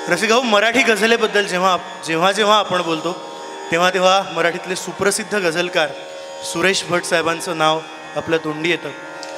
रसिकाऊ, मराठी गझलेबद्दल जेव्हा जेव्हा जेव्हा आपण बोलतो तेव्हा तेव्हा मराठीतले सुप्रसिद्ध गझलकार सुरेश भट साहेबांचं नाव आपल्या तोंडी येतं.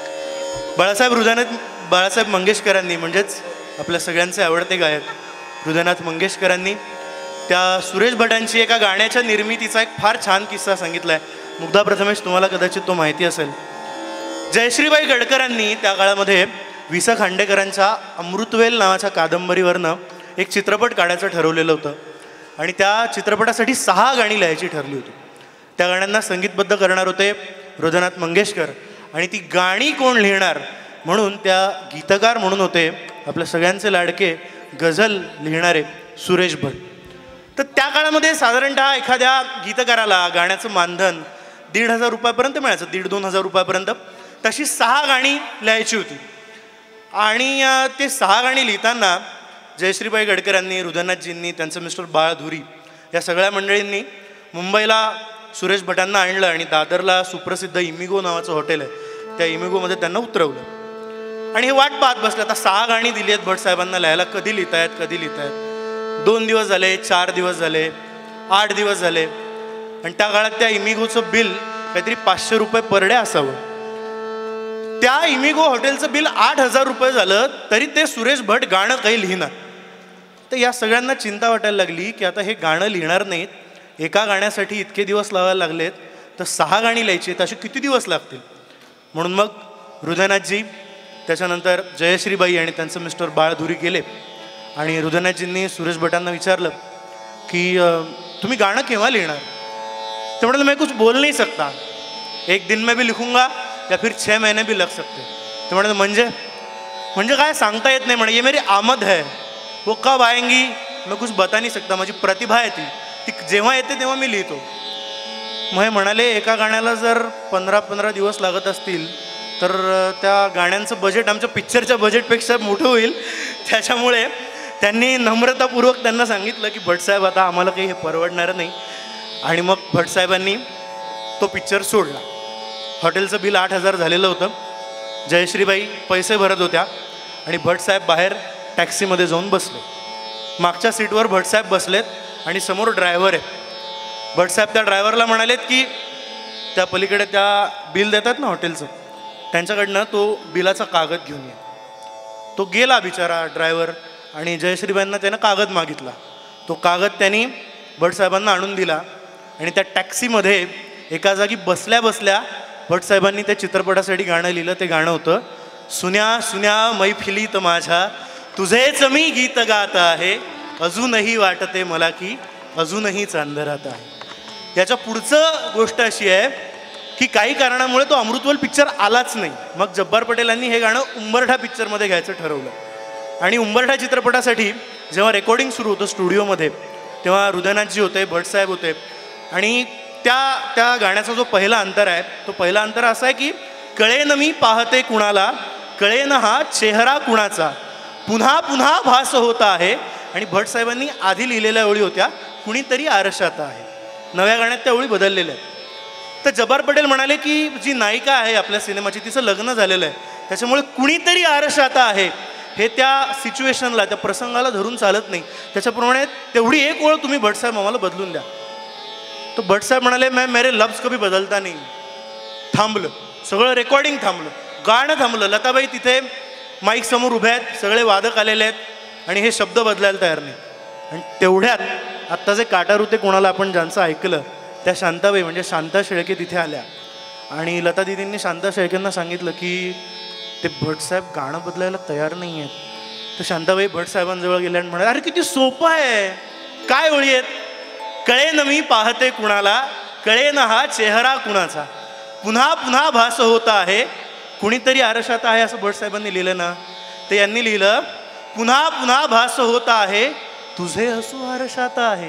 बाळासाहेब मंगेशकरांनी, म्हणजेच आपल्या सगळ्यांचे आवडते गायक हृदयनाथ मंगेशकरांनी त्या सुरेश भटांची एका गाण्याच्या निर्मितीचा एक फार छान किस्सा सांगितला आहे. मुग्धा प्रथमेश, तुम्हाला कदाचित तो माहिती असेल. जयश्रीबाई गडकरांनी त्या काळामध्ये वि स खांडेकरांच्या अमृतवेल नावाच्या कादंबरीवरनं एक चित्रपट काढायचं ठरवलेलं होतं आणि त्या चित्रपटासाठी 6 गाणी लिहायची ठरली होती. त्या गाण्यांना संगीतबद्ध करणार होते हृदयनाथ मंगेशकर आणि ती गाणी कोण लिहिणार म्हणून त्या गीतकार म्हणून होते आपल्या सगळ्यांचे लाडके गझल लिहिणारे सुरेश भट. तर त्या काळामध्ये साधारणतः एखाद्या गीतकाराला गाण्याचं मानधन 1,500 रुपयापर्यंत मिळायचं, 1,500-2,000 रुपयापर्यंत. तशी 6 गाणी लिहायची होती आणि ते 6 गाणी लिहिताना जयश्रीबाई गडकरांनी, हृदयनाथजींनी, त्यांचं मिस्टर बाळ धुरी या सगळ्या मंडळींनी मुंबईला सुरेश भटांना आणलं आणि दादरला सुप्रसिद्ध इमिगो नावाचं हॉटेल आहे, त्या इमिगोमध्ये त्यांना उतरवलं आणि हे वाट पाहत बसलं. आता 6 गाणी दिली आहेत भट साहेबांना लिहायला, कधी लिहितायत. 2 दिवस झाले, 4 दिवस झाले, 8 दिवस झाले आणि त्या काळात त्या इमिगोचं बिल काहीतरी 500 रुपये पर डे असावं. त्या इमिगो हॉटेलचं बिल 8,000 रुपये झालं तरी ते सुरेश भट गाणं काही लिहिणार. तर या सगळ्यांना चिंता वाटायला लागली की आता हे गाणं लिहिणार नाहीत, एका गाण्यासाठी इतके दिवस लावायला लागलेत, तर 6 गाणी लिहायची आहेत, असे किती दिवस लागतील. म्हणून मग हृदयनाथजी, त्याच्यानंतर जयश्रीबाई आणि त्यांचं मिस्टर बाळ धुरी गेले आणि हृदयनाथजींनी सुरेश भटांना विचारलं की तुम्ही गाणं केव्हा लिहिणार. ते म्हणाले मैं कुछ बोल नहीं सकता, 1 दिन में भी लिखूंगा या फिर 6 महीने भी लग सकते. ते म्हणाले म्हणजे काय सांगता येत नाही म्हणे, ये मेरी आमद है, वो कब आएंगी मैं कुछ बता नहीं सकता. माझी प्रतिभा आहे ती जेव्हा येते तेव्हा मी लिहितो. मग हे म्हणाले एका गाण्याला जर 15-15 दिवस लागत असतील तर त्या गाण्यांचं बजेट आमच्या पिक्चरच्या बजेटपेक्षा मोठं होईल. त्याच्यामुळे त्यांनी नम्रतापूर्वक त्यांना सांगितलं की भटसाहेब आता आम्हाला काही हे परवडणार नाही. आणि मग भटसाहेबांनी तो पिक्चर सोडला. हॉटेलचं बिल 8,000 झालेलं होतं. जयश्रीबाई पैसे भरत होत्या आणि भटसाहेब बाहेर टॅक्सीमध्ये जाऊन बसले. मागच्या सीटवर भटसाहेब बसलेत आणि समोर ड्रायव्हर आहे. भटसाहेब त्या ड्रायव्हरला म्हणालेत की त्या पलीकडे त्या बिल देतात ना हॉटेलचं, त्यांच्याकडनं तो बिलाचा कागद घेऊन ये. तो गेला बिचारा ड्रायव्हर आणि जयश्रीबाईंना त्यानं कागद मागितला. तो कागद त्यांनी भटसाहेबांना आणून दिला आणि त्या टॅक्सीमध्ये एका जागी बसल्या बसल्या भटसाहेबांनी त्या चित्रपटासाठी गाणं लिहिलं. ते गाणं होतं सुन्या सुन्या मैफिलीत माझ्या तुझेच मी गीत गात आहे, अजूनही वाटते मला की अजूनही चांदरात आहे. याच्या पुढचं गोष्ट अशी आहे की काही कारणामुळे तो अमृतवेल पिक्चर आलाच नाही. मग जब्बार पटेलांनी हे गाणं उंबरठा पिक्चरमध्ये घ्यायचं ठरवलं आणि उंबरठा चित्रपटासाठी जेव्हा रेकॉर्डिंग सुरू होतं स्टुडिओमध्ये तेव्हा हृदयनाथजी होते, भटसाहेब होते आणि त्या गाण्याचा जो पहिला अंतर आहे तो पहिला अंतर असा आहे की कळेन मी पाहते कुणाला, कळेन हा चेहरा कुणाचा, पुन्हा पुन्हा भास होता आहे. आणि भटसाहेबांनी आधी लिहिलेल्या ओळी होत्या कुणीतरी आरशात आहे. नव्या गाण्यात त्या ओळी बदललेल्या आहेत. तर जब्बार पटेल म्हणाले की जी नायिका आहे आपल्या सिनेमाची तिचं लग्न झालेलं आहे, त्याच्यामुळे कुणीतरी आरशात आहे हे त्या सिच्युएशनला, त्या प्रसंगाला धरून चालत नाही. त्याच्याप्रमाणे तेवढी एक ओळ तुम्ही भटसाहेब आम्हाला बदलून द्या. तो भटसाहेब म्हणाले मैं मेरे लफ्ज कभी बदलता नहीं. थांबलं सगळं, रेकॉर्डिंग थांबलं, गाणं थांबलं. लताबाई तिथे माईक समोर उभ्या आहेत, सगळे वादक आलेले आहेत आणि हे शब्द बदलायला तयार नाही. आणि तेवढ्यात आत्ता जे काटार होते कोणाला आपण ज्यांचं ऐकलं त्या शांताबाई म्हणजे शांता शेळके तिथे आल्या आणि लता दिदींनी शांता शेळकेंना सांगितलं की ते भटसाहेब गाणं बदलायला तयार नाही आहेत. तर शांताबाई भटसाहेबांजवळ गेल्या आणि म्हणाले अरे किती सोपं आहे, काय ओळी आहेत, कळेन मी पाहते कुणाला, कळेन हा चेहरा कुणाचा, पुन्हा पुन्हा भास होता आहे, कुणीतरी आरशात आहे असं भटसाहेबांनी लिहिलं ना. ते यांनी लिहिलं पुन्हा पुन्हा भास होता आहे, तुझे हसू आरशात आहे.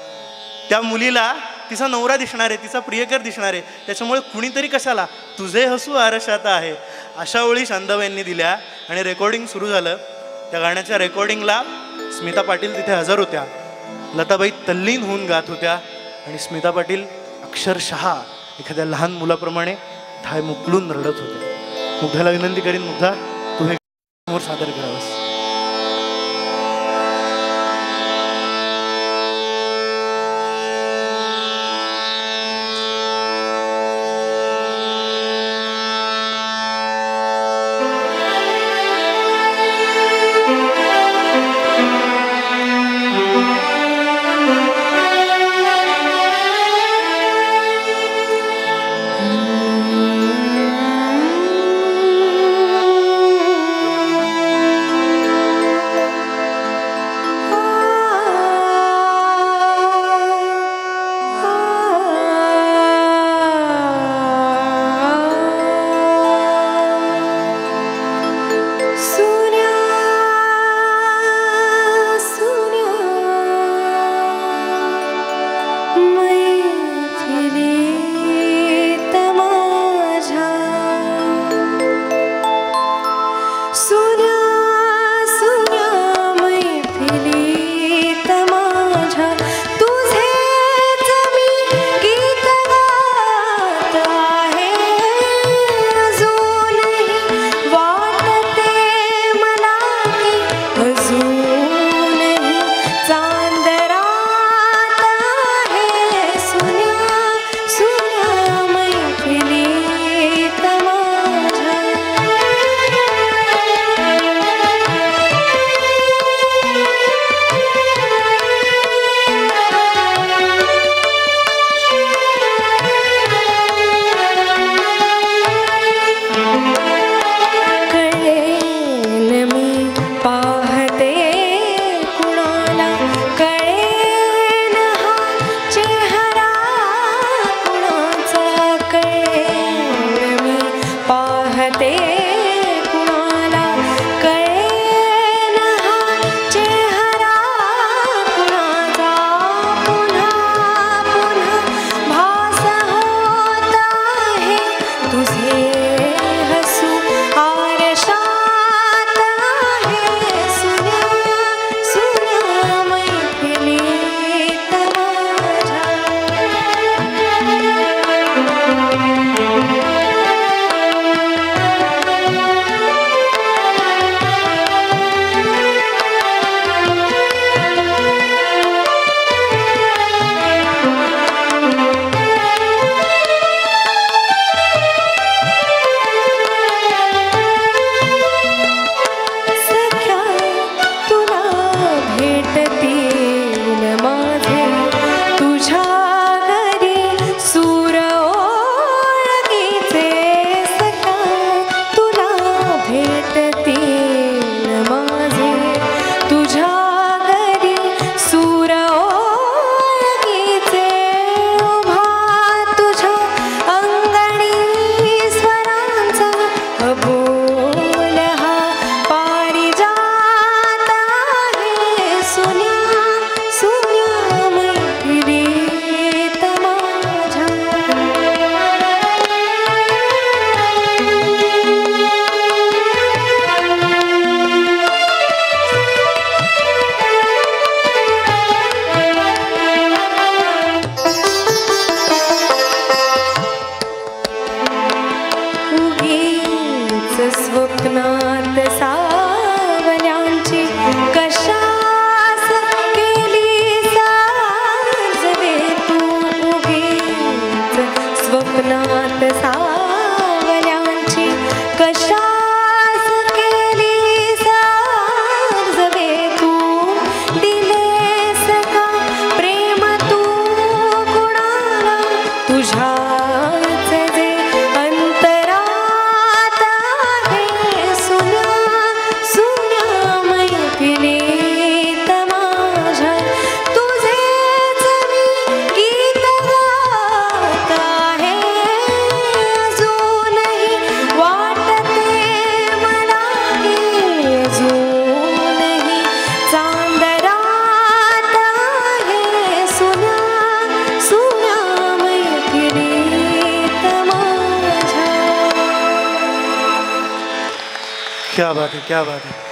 त्या मुलीला तिचा नवरा दिसणार आहे, तिचा प्रियकर दिसणार आहे, त्याच्यामुळे कुणीतरी कशाला, तुझे हसू आरशात आहे. अशा ओळी शांताबाईंनी दिल्या आणि रेकॉर्डिंग सुरू झालं. त्या गाण्याच्या रेकॉर्डिंगला स्मिता पाटील तिथे हजर होत्या. लताबाई तल्लीन होऊन गात होत्या आणि स्मिता पाटील अक्षरशः एखाद्या लहान मुलाप्रमाणे धाय मुकलून रडत होते. मुग्धाला विनंती करीन, मुग्धा तू हे समोर सादर करावंस. क्या बात है, क्या बात है.